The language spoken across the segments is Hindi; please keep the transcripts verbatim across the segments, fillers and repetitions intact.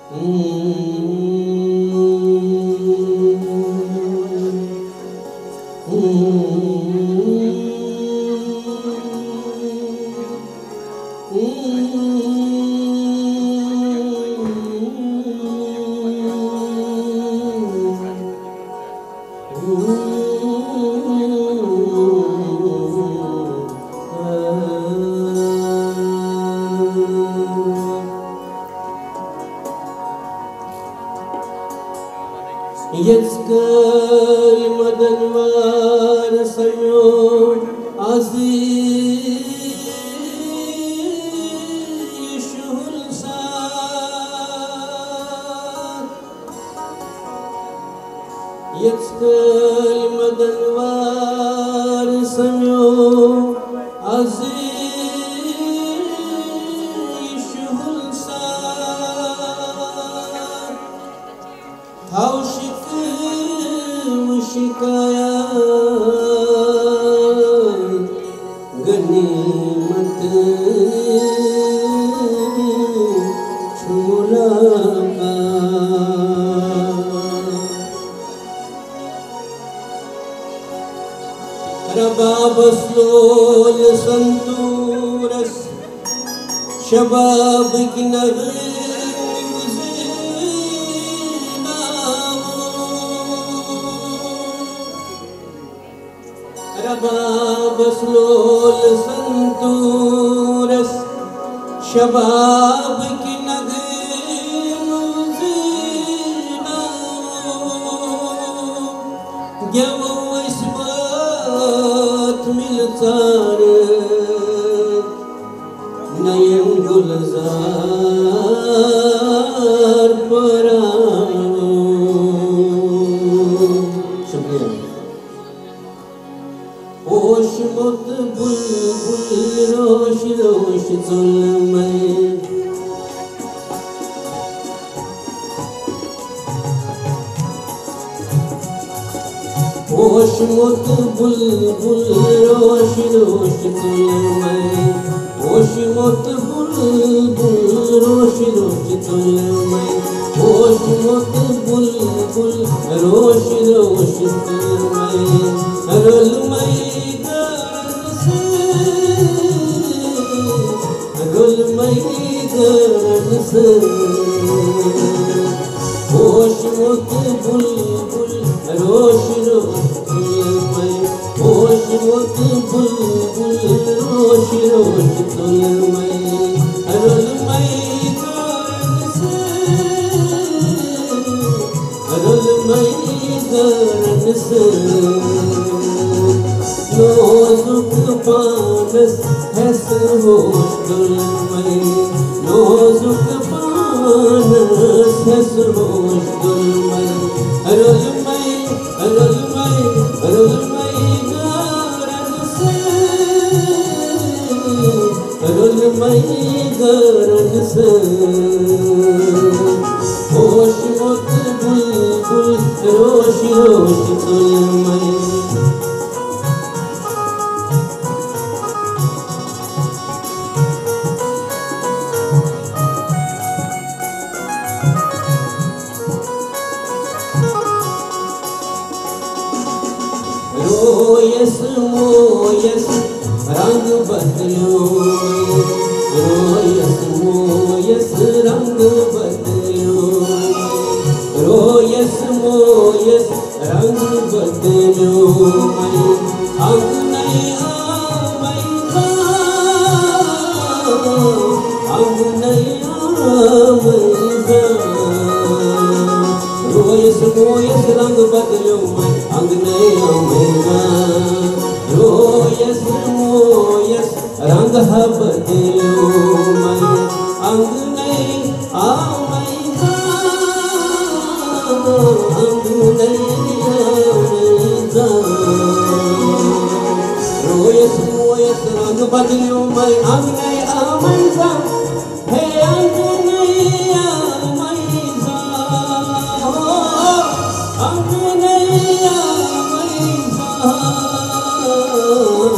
Jetzt kal madanwar sayo azishul saat. Jetzt kal madanwar sayo azishul saat. Haushik शिकायत गनीमत छूला रबाब स्लोल संतूरस शबाब की नगरी रबाब स्लोल संतूरस शबाब की नगीना गव इसमत मिलचार नयन गुलजार परानो। शुक्रिया। होश मुत बुलबुल रोश रोश जुल्मय होश मुत बुलबुल रोश रोश जुल्मय होश मुत बुलबुल रोश रोश जुल्मय होश मुत बुलबुल रोश रोश जुल्मय रुलमय गुलमय गरन से होश मुत बुलबुल रोश रोश गुलमय होश मुत बुलबुल रोश रोश गुलमय रुलमय गरन से रुलमय गरन से नोजुक पानस है सरोश गुलमय नोजुक पानस है सरोश गुलमय रुलमय रुलमय रुलमय गरन से रुलमय गरन से होश मुत बुलबुल रोश रोश गुलमय रोयस मोयस रंग बदलो रोयस मोयस रंग बदलो रोयस मोयस रंग बदलो अंग नहीं आमई अंग नहीं आमई रोयस मोयस रंग बदलो अंग नहीं आमेगा रोयस मोयस रंग बदलो मैं अंग नहीं आमेगा अंग नहीं आमेगा रोयस मोयस रंग बदलो मैं अंग नहीं आमेगा हे अंग नहीं आमेगा अंग नहीं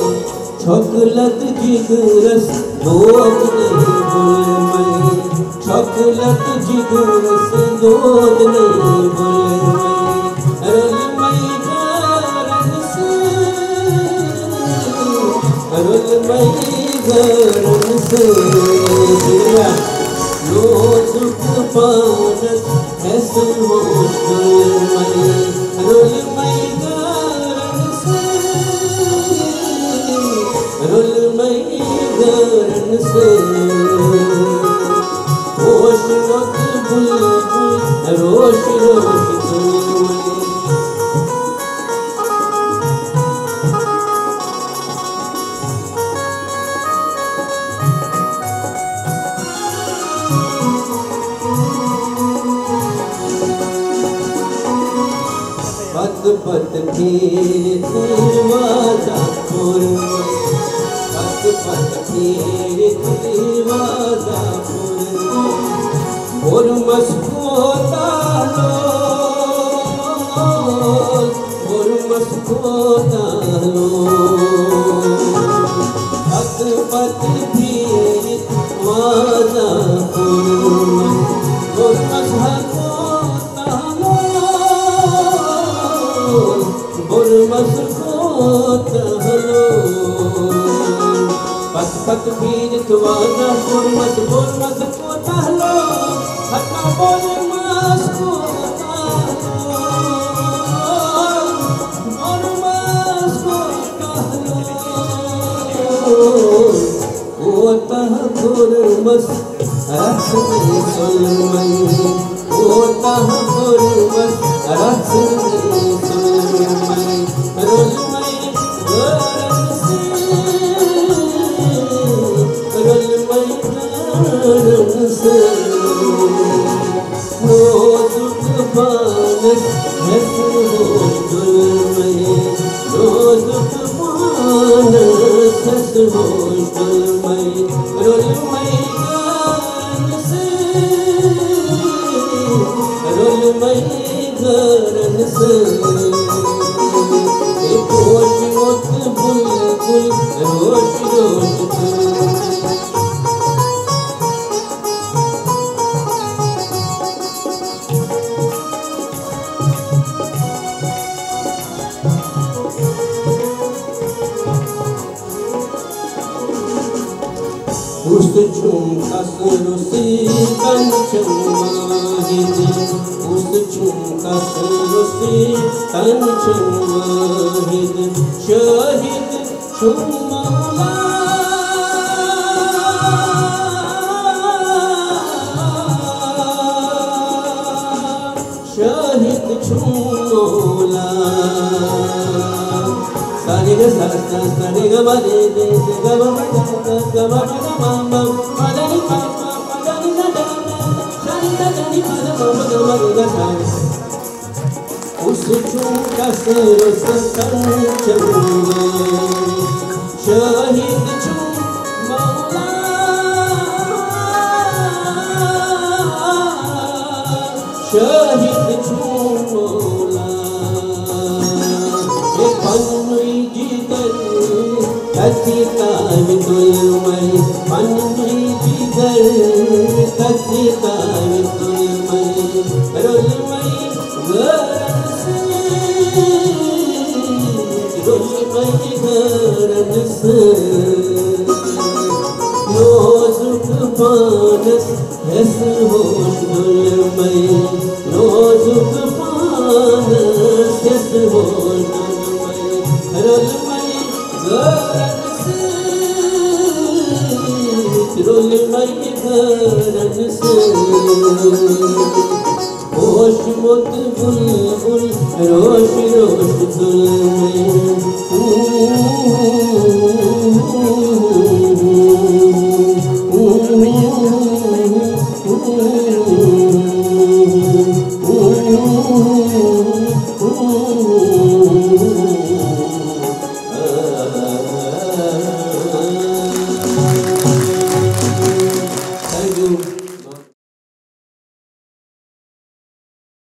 चॉकलेट जिगरस दो अपने गुलमय गफलत जिगर से दूध नहीं बुलमई रुलमई गरन से रुलमई गरन से रोज़ुक पानस ऐसे होश रुलमई रुलमई गरन से रुलमई गरन से होश वक्त बुलबुल रोश रोश तुलमई पत पत फिर दरवाजा पुरमई पत पत फिर दरवाजा पुरमई और मस्कोता लोल और मस्कोता लोल पत पत फिर दरवाजा पुरमई और मस्कोता बोल मस्कोता लोल पत पत फिर दरवाजा पुरमई बोल मस्कोता लोल हटा बोल मस्कोता लोल बोल मस्कोता लोल ओता पुरमस रखने सुलमई ओता पुरमस रखने सुलमई रुलमई गरन से रुलमई गरन से रोज़ुक पानस ऐसे होश रुलमई रोज़ुक पानस ऐसे होश रुलमई रुलमई गरन से रुलमई गरन से एक होश वक्त बुलबुल रोश रोश तुलमई उस झुमका सरुसी तन चमहिद उस झुमका सरुसी तन चमहिद शहीद चुमौला शहीद चुमौला सारे ग सा सा सारे ग म रे रे रे ग म ग ग ग म ग म म म द नि प प प द नि द द द नि द द नि प द म म ग म ग सा उस झुमका सरुस तन चमहिद शहीद चुमौला शहीद चुमौला पन्नुई जिगर कथिताय तुलमई पन्नुई जिगर कथिताय तुलमई रुलमई गरन से रुलमई गरन से रोज़ुक पानस ऐसे होश रुलमई रोज़ुक पानस ऐसे होश रुलमई गरन से रुलमई गरन से होश मत बुलबुल रोश रोश तुलमई